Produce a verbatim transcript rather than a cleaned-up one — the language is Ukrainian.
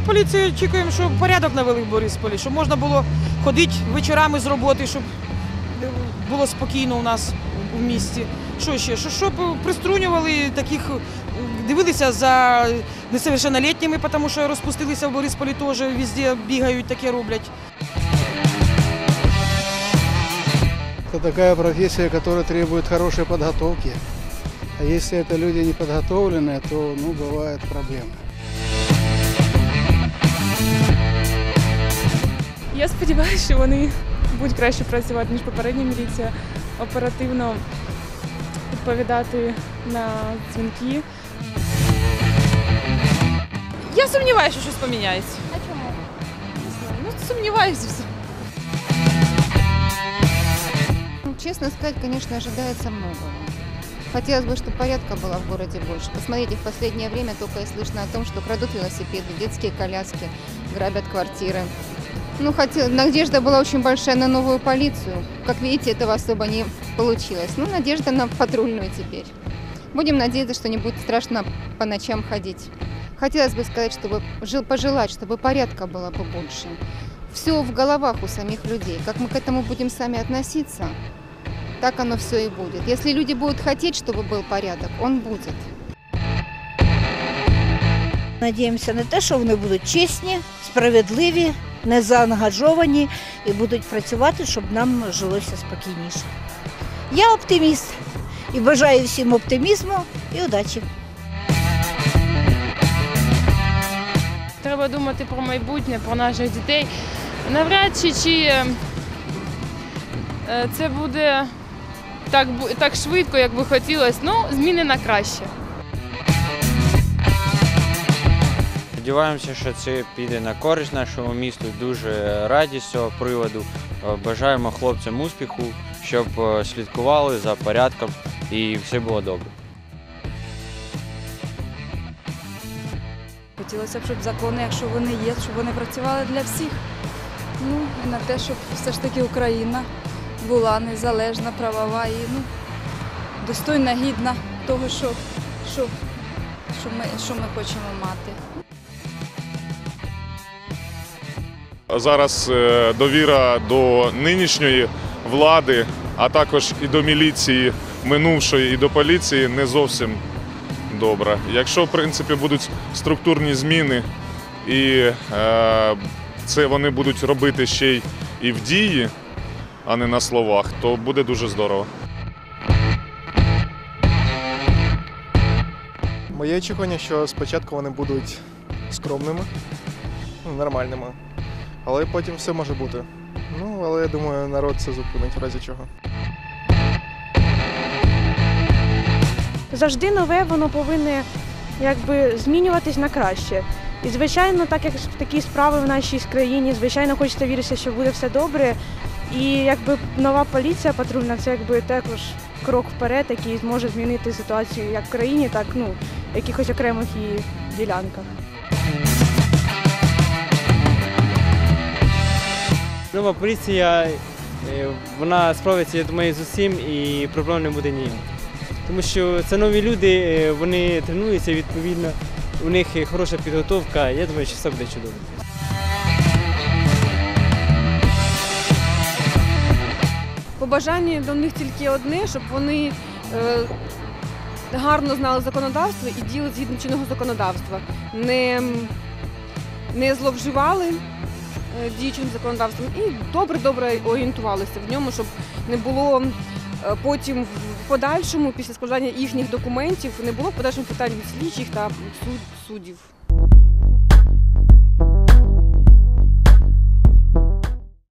поліції очікуємо, щоб порядок навели в Борисполі, щоб можна було ходити вечорами з роботи, щоб було спокійно у нас в місті. Що ще? Щоб приструнювали таких, дивилися за несовершеннолетніми, тому що розпустилися в Борисполі теж, везде бігають, таке роблять. Это такая профессия, которая требует хорошей подготовки. А если это люди не подготовленные, то ну, бывают проблемы. Я сподіваюся, що вони будуть краще працювати, ніж попередня міліція, оперативно відповідати на дзвінки. Я сумніваюся, що щось поміняється. А чому? Ну, сумніваюся все. Честно сказать, конечно, ожидается многого. Хотелось бы, чтобы порядка было в городе больше. Посмотрите, в последнее время только и слышно о том, что крадут велосипеды, детские коляски, грабят квартиры. Ну, хотел, надежда была очень большая на новую полицию. Как видите, этого особо не получилось. Ну, надежда на патрульную теперь. Будем надеяться, что не будет страшно по ночам ходить. Хотелось бы сказать, чтобы пожелать, чтобы порядка было побольше. Все в головах у самих людей. Как мы к этому будем сами относиться, так оно все и будет. Если люди будут хотеть, чтобы был порядок, он будет. Надіємося на те, що вони будуть чесні, справедливі, незаангажовані і будуть працювати, щоб нам жилося спокійніше. Я оптиміст і бажаю всім оптимізму і удачі. Треба думати про майбутнє, про наших дітей. Навряд чи, чи це буде так, так швидко, як би хотілося, ну, зміни на краще. Сподіваємося, що це піде на користь нашому місту. Дуже раді з цього приводу. Бажаємо хлопцям успіху, щоб слідкували за порядком і все було добре. Хотілося б, щоб закони, якщо вони є, щоб вони працювали для всіх. Ну, і на те, щоб все ж таки Україна була незалежна, правова і ну, достойна, гідна того, що, що, що, ми, що ми хочемо мати. Зараз довіра до нинішньої влади, а також і до міліції минувшої, і до поліції не зовсім добра. Якщо, в принципі, будуть структурні зміни і е, це вони будуть робити ще й і в дії, а не на словах, то буде дуже здорово. Моє очікування, що спочатку вони будуть скромними, нормальними, але потім все може бути. Ну, але я думаю, народ це зупинить в разі чого. Завжди нове, воно повинне якби змінюватись на краще. І, звичайно, так як такі справи в нашій країні, звичайно, хочеться вірити, що буде все добре. І якби нова поліція патрульна, це якби також крок вперед, який зможе змінити ситуацію як в країні, так ну, в якихось окремих її ділянках. Нова поліція, вона справиться, я думаю, з усім і проблем не буде ніяк. Тому що це нові люди, вони тренуються відповідно, у них хороша підготовка, я думаю, що все буде чудово. Побажання до них тільки одне, щоб вони е, гарно знали законодавство і діяли згідно чинного законодавства. Не, не зловживали е, діючим законодавством і добре-добре орієнтувалися в ньому, щоб не було е, потім в подальшому, після складання їхніх документів, не було в подальшому питань від слідчих та суд, суддів.